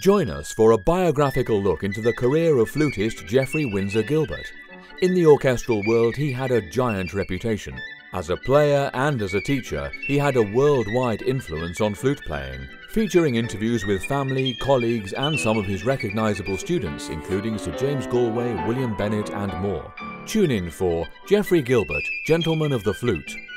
Join us for a biographical look into the career of flutist Geoffrey Winzer Gilbert. In the orchestral world, he had a giant reputation. As a player and as a teacher, he had a worldwide influence on flute playing, featuring interviews with family, colleagues and some of his recognizable students, including Sir James Galway, William Bennett and more. Tune in for Geoffrey Gilbert, Gentleman of the Flute.